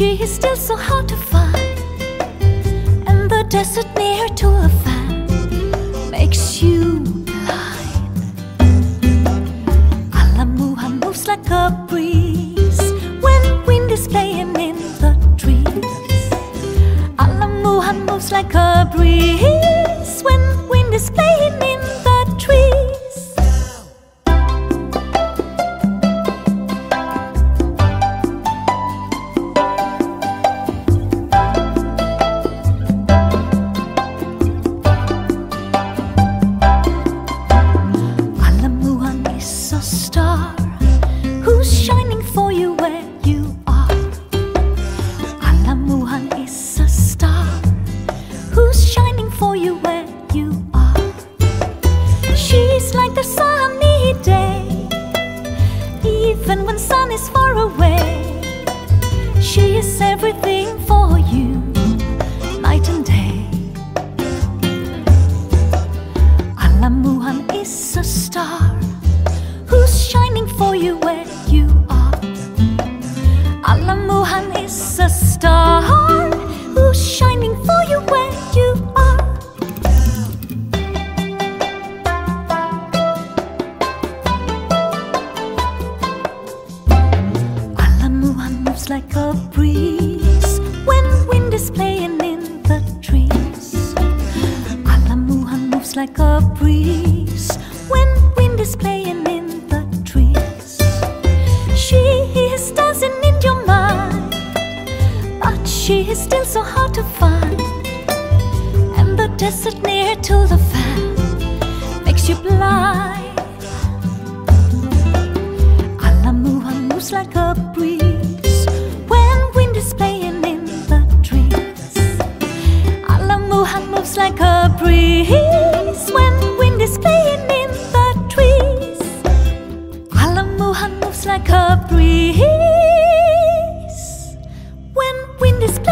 She is still so hard to find, and the desert near to a fan makes you blind. Alamuhan moves like a breeze when wind is playing in the trees. Alamuhan moves like a breeze when wind is playing in the trees. Star who's shining for you where you are. Alamuhan is a star who's shining for you where you are. She's like the sunny day, even when sun is far away. She is everything for you, night and day. Alamuhan is a star who's shining for you where you are. Alamuhan is a star who's shining for you where you are. Alamuhan moves like a breeze when wind is playing in the trees. Alamuhan moves like a breeze when wind is playing in the trees. She is dancing in your mind, but she is still so hard to find, and the desert near to the fan makes you blind. Alamuhan moves like a breeze when wind is playing in the trees. Alamuhan moves like a breeze when wind is playing in the trees. Alamuhan moves like a breeze when wind is playing.